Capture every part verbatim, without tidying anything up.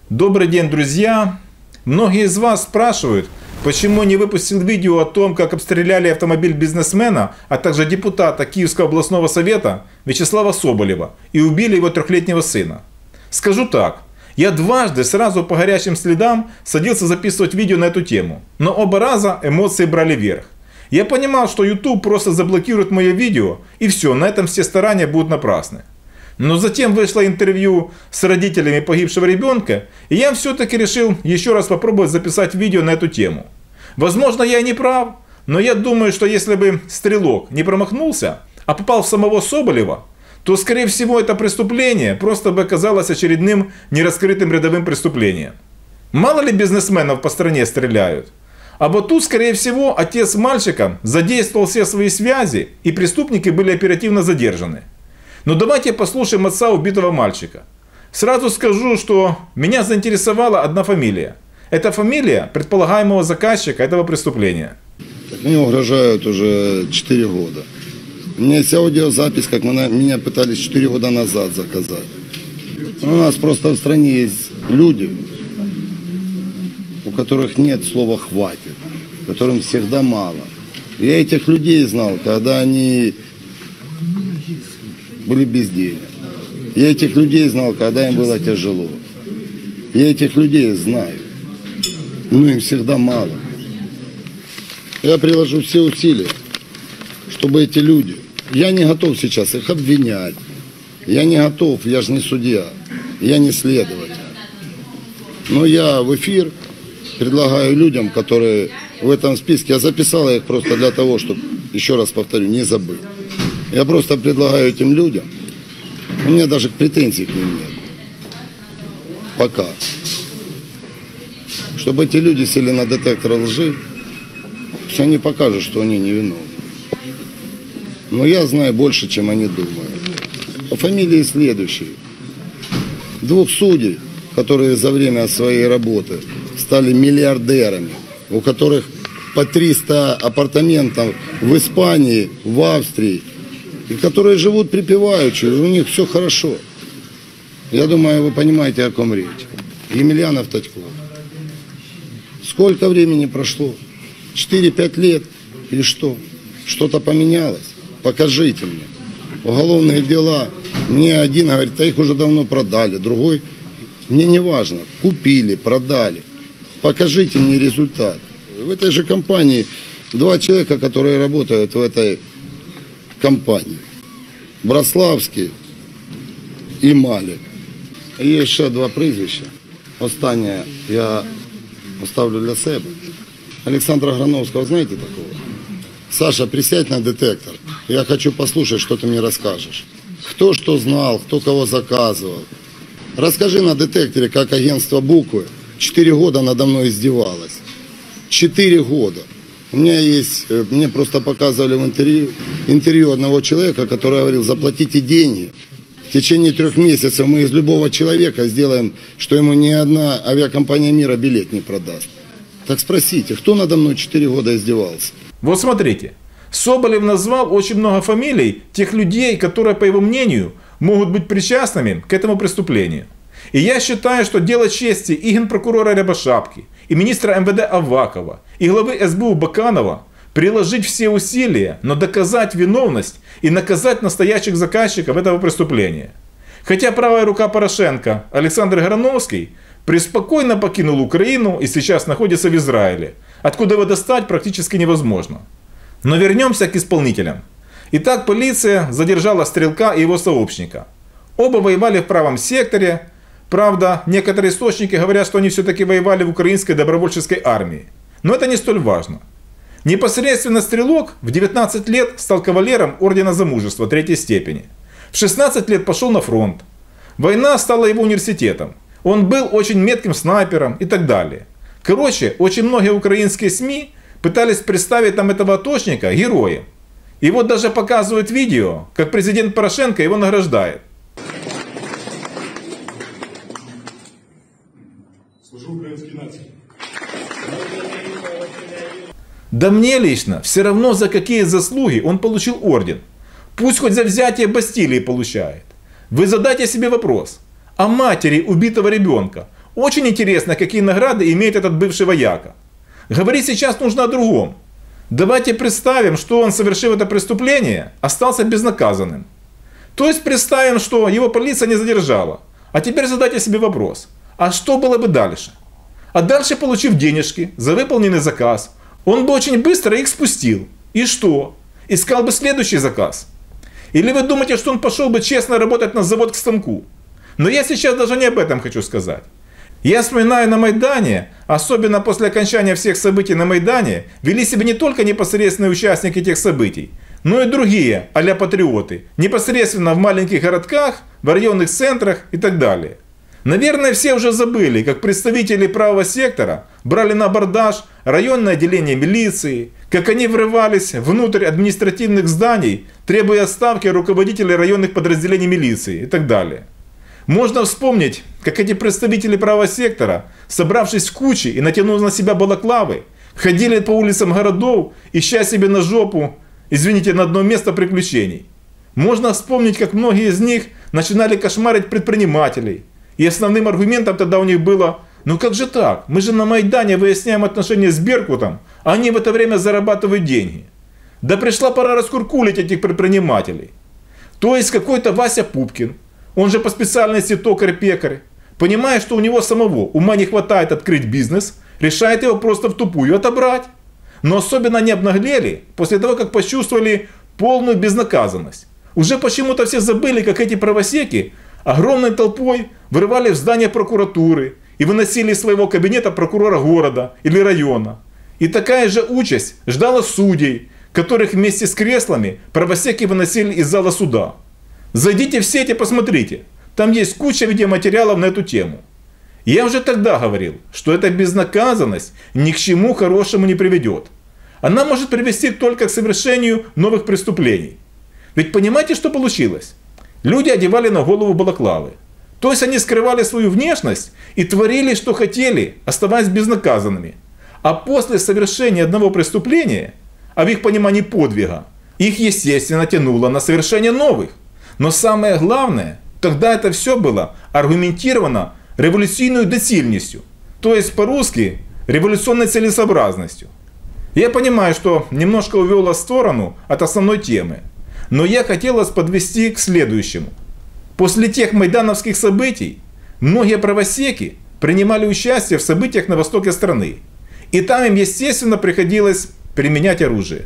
Добрый день, друзья! Многие из вас спрашивают, почему не выпустил видео о том, как обстреляли автомобиль бизнесмена, а также депутата Киевского областного совета Вячеслава Соболева и убили его трехлетнего сына. Скажу так, я дважды сразу по горячим следам садился записывать видео на эту тему, но оба раза эмоции брали верх. Я понимал, что YouTube просто заблокирует мое видео, и все, на этом все старания будут напрасны. Но затем вышло интервью с родителями погибшего ребенка, и я все-таки решил еще раз попробовать записать видео на эту тему. Возможно, я и не прав, но я думаю, что если бы стрелок не промахнулся, а попал в самого Соболева, то, скорее всего, это преступление просто бы оказалось очередным нераскрытым рядовым преступлением. Мало ли бизнесменов по стране стреляют. А вот тут, скорее всего, отец мальчика задействовал все свои связи, и преступники были оперативно задержаны. Но давайте послушаем отца убитого мальчика. Сразу скажу, что меня заинтересовала одна фамилия. Это фамилия предполагаемого заказчика этого преступления. Мне угрожают уже четыре года. У меня есть аудиозапись, как меня пытались четыре года назад заказать. У нас просто в стране есть люди, у которых нет слова «хватит», которым всегда мало. Я этих людей знал, когда они были без денег. Я этих людей знал, когда им было тяжело. Я этих людей знаю. Но им всегда мало. Я приложу все усилия, чтобы эти люди... Я не готов сейчас их обвинять. Я не готов, я же не судья. Я не следователь. Но я в эфир предлагаю людям, которые в этом списке... Я записал их просто для того, чтобы, еще раз повторю, не забыть. Я просто предлагаю этим людям, у меня даже претензий к ним нет, пока, чтобы эти люди сели на детектор лжи, все они покажут, что они невиновны. Но я знаю больше, чем они думают. По фамилии следующие. Двух судей, которые за время своей работы стали миллиардерами, у которых по триста апартаментов в Испании, в Австрии, и которые живут припеваючи, у них все хорошо. Я думаю, вы понимаете, о ком речь. Емельянов, Татько. Сколько времени прошло? четыре-пять лет или что? Что-то поменялось? Покажите мне. Уголовные дела. Мне один говорит, а их уже давно продали. Другой, мне не важно. Купили, продали. Покажите мне результат. В этой же компании два человека, которые работают в этой компании. Браславский і Малик. Є ще два прізвища. Останнє я оставлю для себе. Александра Грановского, знаете такого? Саша, присядь на детектор. Я хочу послушать, что ты мне расскажешь. Кто что знал, кто кого заказывал. Расскажи на детекторе, как агентство «Буквы» четыре года надо мной издевалось. Четыре года. У меня есть, мне просто показывали в интервью, интервью одного человека, который говорил, заплатите деньги. В течение трех месяцев мы из любого человека сделаем, что ему ни одна авиакомпания мира билет не продаст. Так спросите, кто надо мной четыре года издевался? Вот смотрите, Соболев назвал очень много фамилий тех людей, которые, по его мнению, могут быть причастными к этому преступлению. И я считаю, что дело чести и генпрокурора Рябошапки, и министра эм вэ дэ Авакова, и главы эс бэ у Баканова приложить все усилия, но доказать виновность и наказать настоящих заказчиков этого преступления. Хотя правая рука Порошенко, Александр Грановский, преспокойно покинул Украину и сейчас находится в Израиле, откуда его достать практически невозможно. Но вернемся к исполнителям. Итак, полиция задержала стрелка и его сообщника. Оба воевали в правом секторе. Правда, некоторые источники говорят, что они все-таки воевали в украинской добровольческой армии. Но это не столь важно. Непосредственно стрелок в девятнадцать лет стал кавалером ордена за мужество третьей степени. В шестнадцать лет пошел на фронт. Война стала его университетом. Он был очень метким снайпером и так далее. Короче, очень многие украинские СМИ пытались представить там этого атошника героем. И вот даже показывают видео, как президент Порошенко его награждает. Да мне лично все равно, за какие заслуги он получил орден. Пусть хоть за взятие Бастилии получает. Вы задайте себе вопрос. А матери убитого ребенка очень интересно, какие награды имеет этот бывший вояка. Говорить сейчас нужно о другом. Давайте представим, что он, совершив это преступление, остался безнаказанным. То есть представим, что его полиция не задержала. А теперь задайте себе вопрос, а что было бы дальше? А дальше, получив денежки за выполненный заказ, он бы очень быстро их спустил. И что? Искал бы следующий заказ. Или вы думаете, что он пошел бы честно работать на завод к станку? Но я сейчас даже не об этом хочу сказать. Я вспоминаю на Майдане, особенно после окончания всех событий на Майдане, вели себя не только непосредственные участники тех событий, но и другие а-ля патриоты, непосредственно в маленьких городках, в районных центрах и так далее. Наверное, все уже забыли, как представители правого сектора брали на абордаж районное отделение милиции, как они врывались внутрь административных зданий, требуя отставки руководителей районных подразделений милиции и так далее. Можно вспомнить, как эти представители правого сектора, собравшись в кучи и натянув на себя балаклавы, ходили по улицам городов, ища себе на жопу, извините, на одно место приключений. Можно вспомнить, как многие из них начинали кошмарить предпринимателей. И основным аргументом тогда у них было: ну как же так, мы же на Майдане выясняем отношения с Беркутом, а они в это время зарабатывают деньги. Да пришла пора раскуркулить этих предпринимателей. То есть какой-то Вася Пупкин, он же по специальности токарь-пекарь, понимая, что у него самого ума не хватает открыть бизнес, решает его просто в тупую отобрать. Но особенно они обнаглели после того, как почувствовали полную безнаказанность. Уже почему-то все забыли, как эти правосеки огромной толпой вырывали в здание прокуратуры и выносили из своего кабинета прокурора города или района. И такая же участь ждала судей, которых вместе с креслами правосеки выносили из зала суда. Зайдите в сеть и посмотрите, там есть куча видеоматериалов на эту тему. Я уже тогда говорил, что эта безнаказанность ни к чему хорошему не приведет. Она может привести только к совершению новых преступлений. Ведь понимаете, что получилось? Люди одевали на голову балаклавы. То есть они скрывали свою внешность и творили, что хотели, оставаясь безнаказанными. А после совершения одного преступления, а в их понимании подвига, их, естественно, тянуло на совершение новых. Но самое главное, тогда это все было аргументировано революционной доцільностью, то есть по-русски революционной целесообразностью. Я понимаю, что немножко увел в сторону от основной темы, но я хотел вас подвести к следующему. После тех майдановских событий многие правосеки принимали участие в событиях на востоке страны, и там им, естественно, приходилось применять оружие.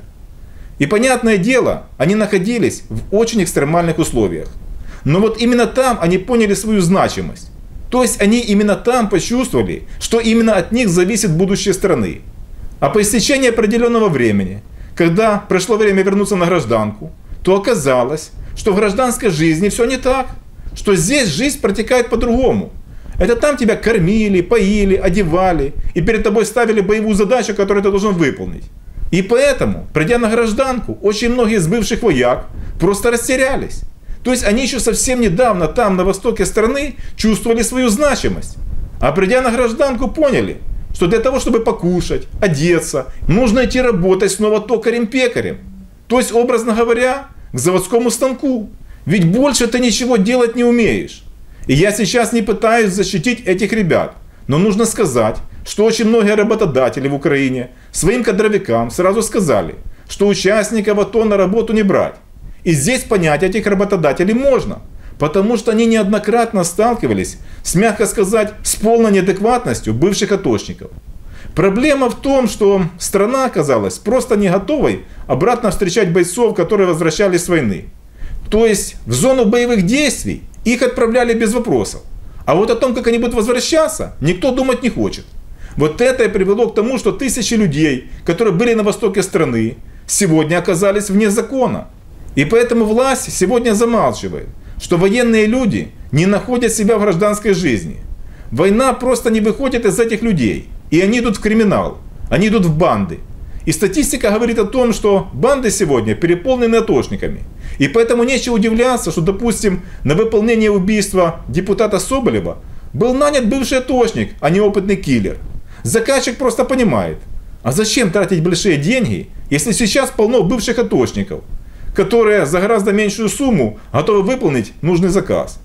И понятное дело, они находились в очень экстремальных условиях. Но вот именно там они поняли свою значимость. То есть они именно там почувствовали, что именно от них зависит будущее страны. А по истечении определенного времени, когда пришло время вернуться на гражданку, то оказалось, что в гражданской жизни все не так. Что здесь жизнь протекает по-другому. Это там тебя кормили, поили, одевали и перед тобой ставили боевую задачу, которую ты должен выполнить. И поэтому, придя на гражданку, очень многие из бывших вояк просто растерялись. То есть они еще совсем недавно там, на востоке страны, чувствовали свою значимость. А придя на гражданку, поняли, что для того, чтобы покушать, одеться, нужно идти работать снова токарем-пекарем. То есть, образно говоря, к заводскому станку. Ведь больше ты ничего делать не умеешь. И я сейчас не пытаюсь защитить этих ребят. Но нужно сказать, что очень многие работодатели в Украине своим кадровикам сразу сказали, что участников АТО на работу не брать. И здесь понять этих работодателей можно, потому что они неоднократно сталкивались с, мягко сказать, с полной неадекватностью бывших атошников. Проблема в том, что страна оказалась просто не готовой обратно встречать бойцов, которые возвращались с войны. То есть в зону боевых действий их отправляли без вопросов. А вот о том, как они будут возвращаться, никто думать не хочет. Вот это и привело к тому, что тысячи людей, которые были на востоке страны, сегодня оказались вне закона. И поэтому власть сегодня замалчивает, что военные люди не находят себя в гражданской жизни. Война просто не выходит из этих людей. И они идут в криминал, они идут в банды. И статистика говорит о том, что банды сегодня переполнены атошниками. И поэтому нечего удивляться, что, допустим, на выполнение убийства депутата Соболева был нанят бывший атошник, а не опытный киллер. Заказчик просто понимает, а зачем тратить большие деньги, если сейчас полно бывших атошников, которые за гораздо меньшую сумму готовы выполнить нужный заказ.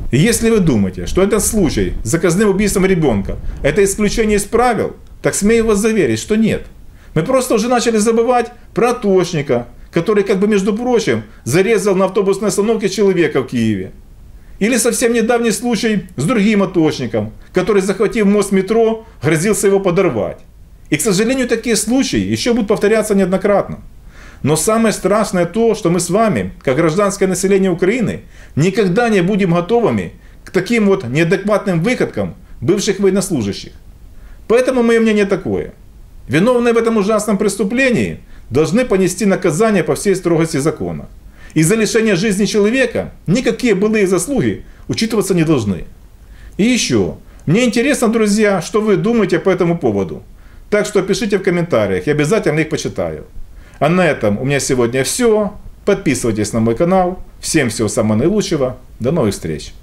И если вы думаете, что этот случай с заказным убийством ребенка – это исключение из правил, так смею вас заверить, что нет. Мы просто уже начали забывать про атошника, который, как бы между прочим, зарезал на автобусной остановке человека в Киеве. Или совсем недавний случай с другим атошником, который, захватив мост метро, грозился его подорвать. И, к сожалению, такие случаи еще будут повторяться неоднократно. Но самое страшное то, что мы с вами, как гражданское население Украины, никогда не будем готовыми к таким вот неадекватным выходкам бывших военнослужащих. Поэтому мое мнение такое. Виновные в этом ужасном преступлении должны понести наказание по всей строгости закона. И за лишение жизни человека никакие былые заслуги учитываться не должны. И еще, мне интересно, друзья, что вы думаете по этому поводу. Так что пишите в комментариях, я обязательно их почитаю. А на этом у меня сегодня все. Подписывайтесь на мой канал. Всем всего самого наилучшего. До новых встреч.